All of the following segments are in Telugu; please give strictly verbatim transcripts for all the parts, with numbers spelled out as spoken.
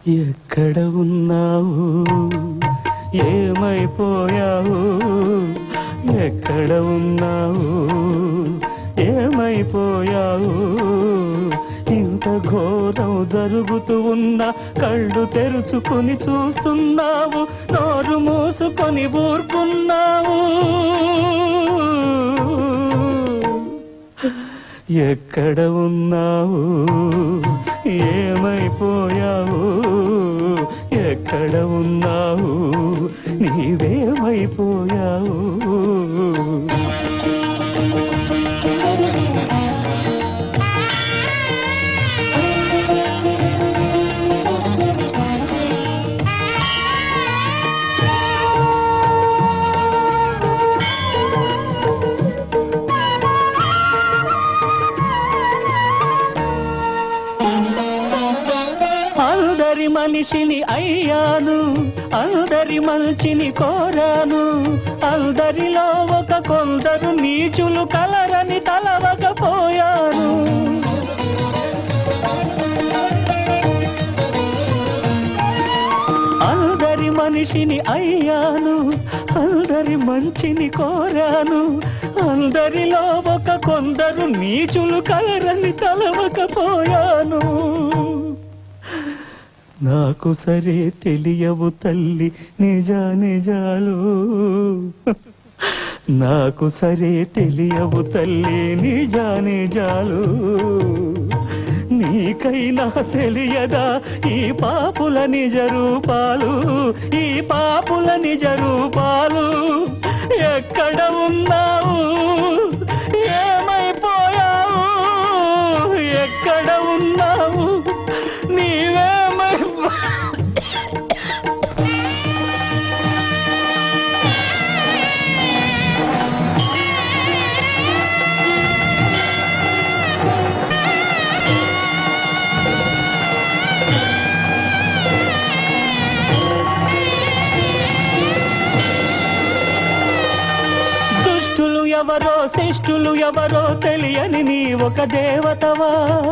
ఎక్కడ ఉన్నావు ఏమైపోయావు ఎక్కడ ఉన్నావు ఏమైపోయావు ఇంత ఘోరం జరుగుతూ ఉన్నా కళ్ళు తెరుచుకొని చూస్తున్నావు నోరు మూసుకొని ఊరుకున్నావు ఎక్కడ ఉన్నావు ఏమైపోయావు ఎక్కడ ఉన్నావు నీవేమైపోయావు మనిషిని అయ్యాను అందరి మంచిని కోరాను అందరిలో ఒక కొందరు నీచులు కలరని తలవకపోయాను అందరి మనిషిని అయ్యాను అందరి మంచిని కోరాను అందరిలో ఒక కొందరు నీచులు కలరని తలవకపోయాను నాకు సరే తెలియవు తల్లి నిజ నిజాలు నాకు సరే తెలియవు తల్లి నిజ నిజాలు నీకైనా తెలియదా ఈ పాపుల నిజ రూపాలు ఈ పాపుల నిజ రూపాలు ఎక్కడ ఉన్నావు ఏమైపోయావు ఎక్కడ ఉన్నావు నీవే దుష్టులు ఎవరో శిష్టులు ఎవరో తెలియని నీ ఒక దేవతవా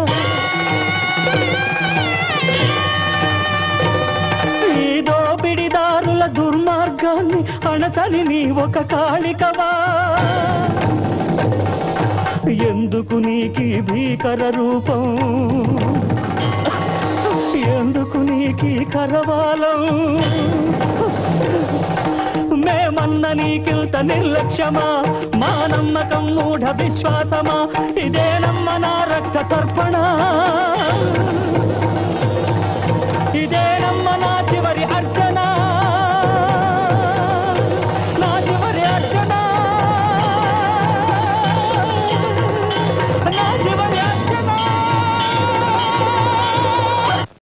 ఈ దోపిడిదారుల దుర్మార్గాన్ని అణచని నీ ఒక కాళికవా ఎందుకు నీకి భీకర రూపం ఎందుకు నీకి కరవాలం మేమన్న నీకింత నిర్లక్ష్యమా మా నమ్మకం మూఢ విశ్వాసమా ఇదేనమ్మ నా రక్త తర్పణ